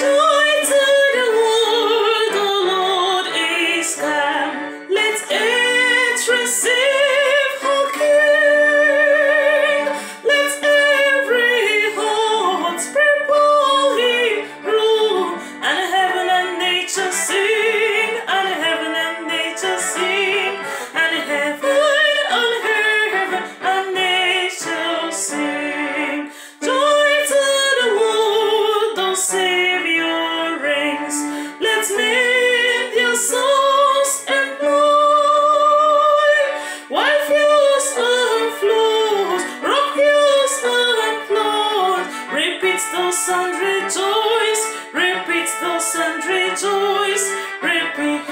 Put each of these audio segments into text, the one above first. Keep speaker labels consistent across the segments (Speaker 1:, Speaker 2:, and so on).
Speaker 1: Joy to the world, the Lord is come. Let earth receive her King. Let every heart prepare Him rule, and heaven and nature sing, and heaven and nature sing, and heaven and nature sing. Joy to the world, the Savior reigns. Let's lift your souls employ. While fuse and flows, rock fuse and flows. Repeat those and rejoice. Repeat those and rejoice. Repeat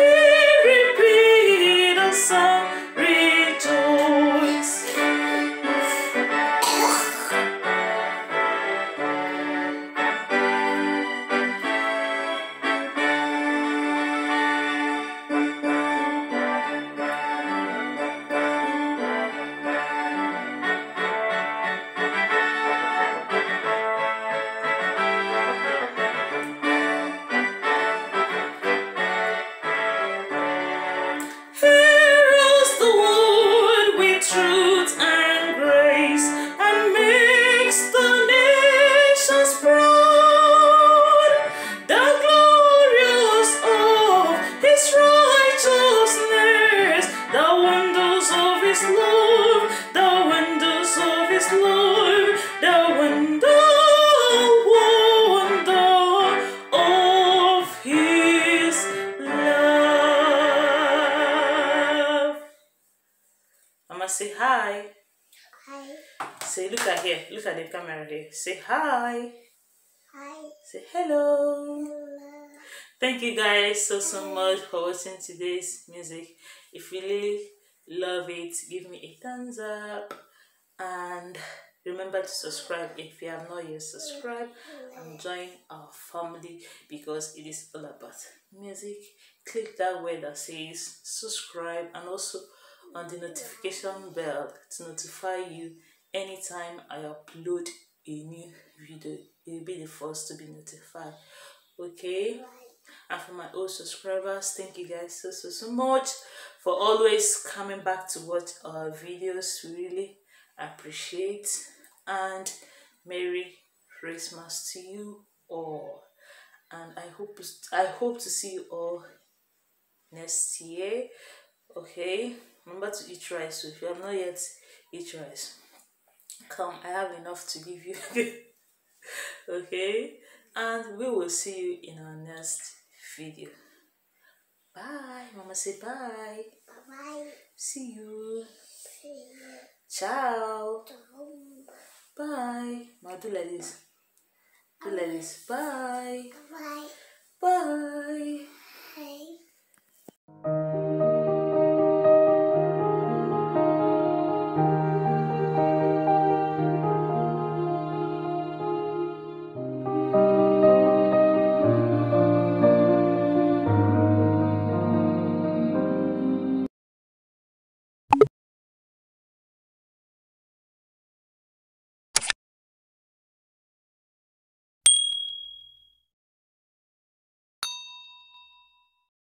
Speaker 1: the song, rejoice. Heroes the world with truth and grace, and makes the nations proud. The glorious of His righteousness, the wonders of His love, the wonders of His love, the wonder of His love. Mama, say hi.
Speaker 2: Hi.
Speaker 1: Say, look at here. Look at the camera here. Say hi.
Speaker 2: Hi.
Speaker 1: Say hello.
Speaker 2: Hello.
Speaker 1: Thank you guys so much for watching today's music. If you really love it, give me a thumbs up. And remember to subscribe if you have not yet subscribed, and join our family, because it is all about music. Click that word that says subscribe, and also on the notification bell to notify you anytime I upload a new video. You'll be the first to be notified. Okay? And for my old subscribers, thank you guys so much for always coming back to watch our videos. We really appreciate. And Merry Christmas to you all. And I hope to see you all next year. Okay? Remember to eat rice. So if you have not yet eat rice, come, I have enough to give you. Okay? And we will see you in our next video. Bye. Mama, say bye.
Speaker 2: Bye.
Speaker 1: See you.
Speaker 2: See you.
Speaker 1: Ciao.
Speaker 2: Ciao.
Speaker 1: Bye. Now do like this. Do like this. Bye.
Speaker 2: Bye.
Speaker 1: Bye.